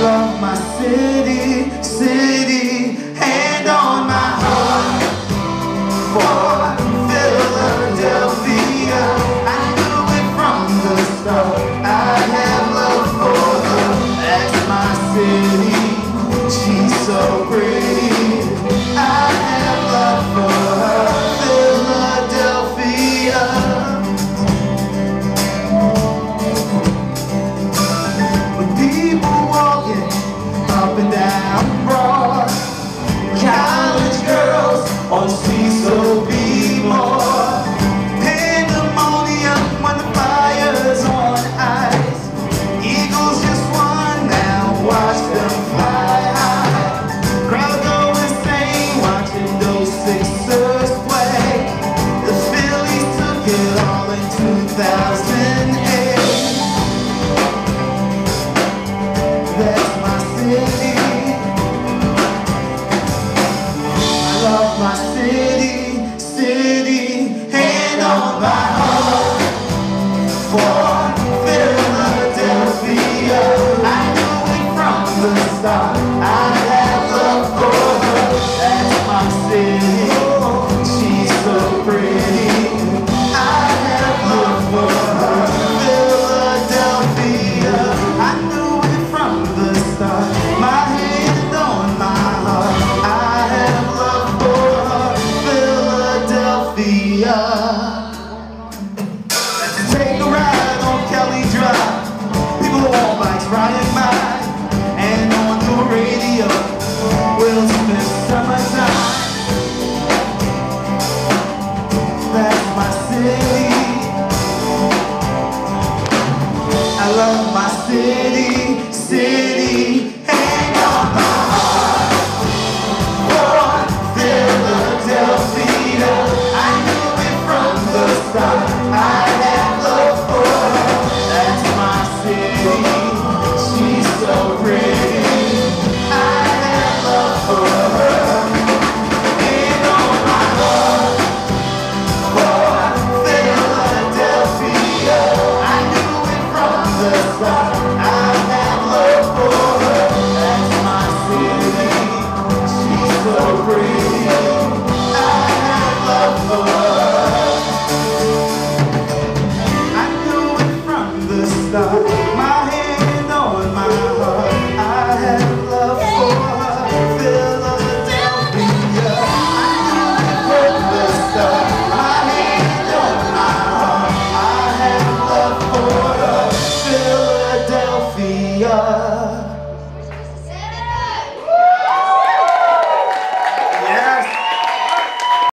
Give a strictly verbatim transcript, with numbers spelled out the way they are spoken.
love my city, city, hand on my heart for Philadelphia. I knew it from the start. I have love for her. That's my city. She's so pretty. I have love for her. Philadelphia. With people walking up and down Broad, college girls all see so beautiful.